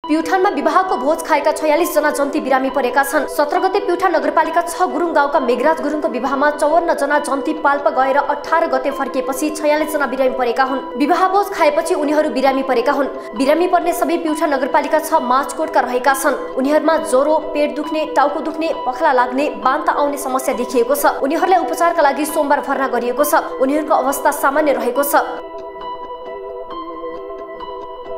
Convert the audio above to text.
प्युठानमा विवाहको भोज खाएका 46 जना जन्ती बिरामी परेका छन्। 17 गते प्युठान नगरपालिका 6 गुरुङ गाउँका मेघराज गुरुङको विवाहमा 54 जना जन्ती पाल्पा गएर 18 गते फर्किएपछि 46 जना बिरामी परेका हुन्। विवाह भोज खाएपछि उनीहरू बिरामी परेका हुन्। बिरामी पर्ने सबै प्युठान नगरपालिका 6 माचकोटका रहेका छन्। उनीहरूमा ज्वरो, पेट दुख्ने, टाउको दुख्ने, पखला लाग्ने, बान्ता आउने समस्या देखिएको छ। उनीहरूलाई उपचारका लागि सोमबार भर्ना गरिएको छ। उनीहरूको अवस्था सामान्य रहेको छ।